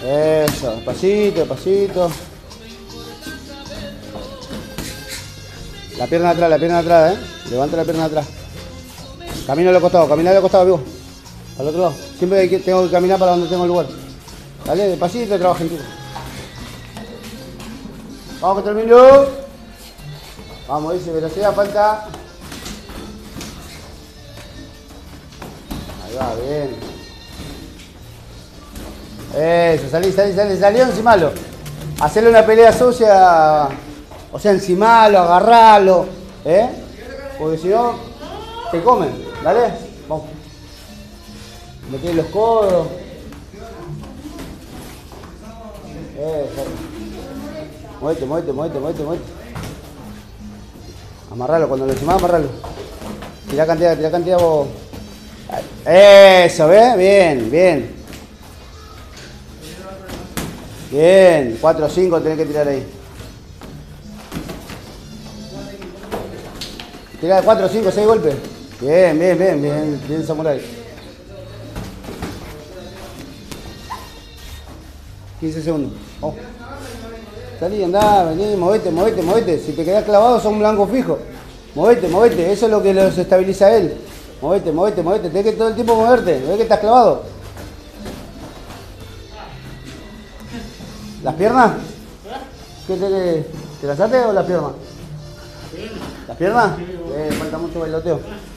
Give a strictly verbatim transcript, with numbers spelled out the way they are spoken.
Eso, despacito, despacito. La pierna atrás, la pierna atrás, eh. Levanta la pierna atrás. Camina a los costados, camina a los costados, vivo. Al otro lado. Siempre hay que, tengo que caminar para donde tengo el lugar. Dale, despacito, trabaja en ti. Vamos que termino. Vamos, dice velocidad, falta. Ahí va, bien. Eso, salí, salí, salí, salió encimalo. Hacerle una pelea sucia. O sea, encimalo, agarralo. ¿Eh? Porque si no, te comen. Dale, vamos. Metí los codos. Eso. Muévete, muévete, muévete, muévete, muévete. Amarralo, cuando lo encimás, amarralo. Tirá cantidad, tirá cantidad vos. Eso, ¿ves? Bien, bien. Bien, cuatro o cinco tenés que tirar ahí. Tirá de cuatro, cinco, seis golpes. Bien, bien, bien, bien, bien, Samurai. quince segundos. Oh. Salí, andá, vení, movete, movete, movete. Si te quedás clavado son blanco fijo. Movete, movete, eso es lo que los estabiliza a él. Movete, movete, movete. Tenés que todo el tiempo moverte. ¿Ves que estás clavado? ¿Las piernas? ¿Qué te, te las haces o las piernas? ¿Las piernas? Eh, falta mucho bailoteo.